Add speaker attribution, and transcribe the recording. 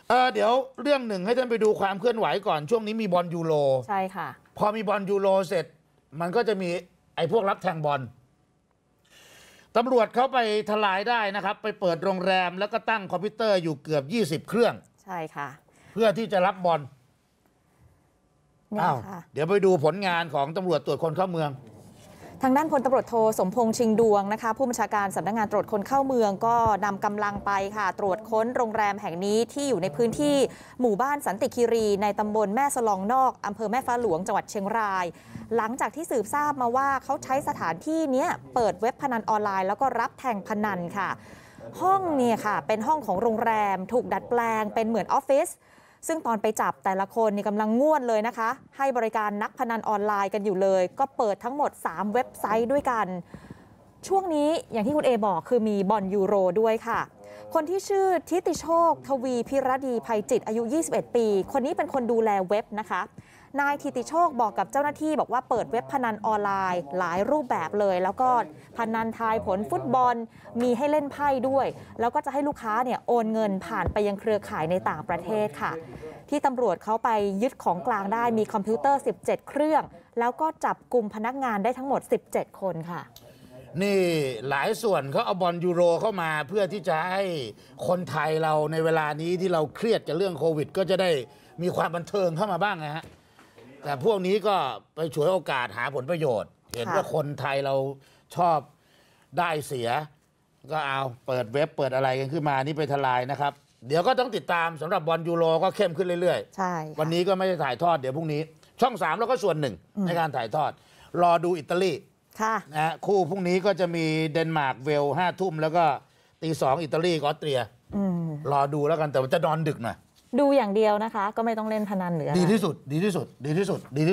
Speaker 1: เดี๋ยวเรื่องหนึ่งให้ท่านไปดูความเคลื่อนไหวก่อนช่วงนี้มีบอลยูโร
Speaker 2: ใช่ค่ะ
Speaker 1: พอมีบอลยูโรเสร็จมันก็จะมีไอ้พวกรับแทงบอลตำรวจเขาไปทลายได้นะครับไปเปิดโรงแรมแล้วก็ตั้งคอมพิวเตอร์อยู่เกือบ20เครื่อง
Speaker 2: ใช่ค่ะ
Speaker 1: เพื่อที่จะรับบอลเดี๋ยวไปดูผลงานของตำรวจตรวจคนเข้าเมือง
Speaker 2: ทางด้านพลตำรวจโทสมพงษ์ชิงดวงนะคะผู้บัญชาการสำนักงานตรวจคนเข้าเมืองก็นำกำลังไปค่ะตรวจค้นโรงแรมแห่งนี้ที่อยู่ในพื้นที่หมู่บ้านสันติคีรีในตำบลแม่สลองนอกอำเภอแม่ฟ้าหลวงจังหวัดเชียงรายหลังจากที่สืบทราบมาว่าเขาใช้สถานที่นี้เปิดเว็บพนันออนไลน์แล้วก็รับแทงพนันค่ะห้องเนี่ยค่ะเป็นห้องของโรงแรมถูกดัดแปลงเป็นเหมือนออฟฟิศซึ่งตอนไปจับแต่ละคนนี่กำลังง่วนเลยนะคะให้บริการนักพนันออนไลน์กันอยู่เลยก็เปิดทั้งหมด3เว็บไซต์ด้วยกันช่วงนี้อย่างที่คุณเอบอกคือมีบอลยูโรด้วยค่ะคนที่ชื่อทิติโชคทวีพิรดีภัยจิตอายุ21ปีคนนี้เป็นคนดูแลเว็บนะคะนายทิติโชคบอกกับเจ้าหน้าที่บอกว่าเปิดเว็บพนันออนไลน์หลายรูปแบบเลยแล้วก็พนันทายผลฟุตบอลมีให้เล่นไพ่ด้วยแล้วก็จะให้ลูกค้าเนี่ยโอนเงินผ่านไปยังเครือข่ายในต่างประเทศค่ะที่ตำรวจเขาไปยึดของกลางได้มีคอมพิวเตอร์17เครื่องแล้วก็จับกลุ่มพนักงานได้ทั้งหมด17คนค่ะ
Speaker 1: นี่หลายส่วนเขาเอาบอลยูโรเข้ามาเพื่อที่จะให้คนไทยเราในเวลานี้ที่เราเครียดกับเรื่องโควิดก็จะได้มีความบันเทิงเข้ามาบ้างนะฮะแต่พวกนี้ก็ไปฉวยโอกาสหาผลประโยชน์เห็นว่าคนไทยเราชอบได้เสียก็เอาเปิดเว็บเปิดอะไรกันขึ้นมานี่ไปทลายนะครับเดี๋ยวก็ต้องติดตามสำหรับบอลยูโรก็เข้มขึ้นเรื่อย
Speaker 2: ๆใช่
Speaker 1: วันนี้ก็ไม่ได้ถ่ายทอดเดี๋ยวพรุ่งนี้ช่อง3แล้วก็ส่วนหนึ่งในการถ่ายทอดรอดูอิตาลีนะคู่พรุ่งนี้ก็จะมีเดนมาร์กเวล5 ทุ่มแล้วก็ตี2อิตาลีกับออสเตรียรอดูแล้วกันแต่ว่าจะนอนดึกหน่อย
Speaker 2: ดูอย่างเดียวนะคะก็ไม่ต้องเล่นพนันหรืออะไร
Speaker 1: ดีที่สุดดีที่สุดดีที่สุดดี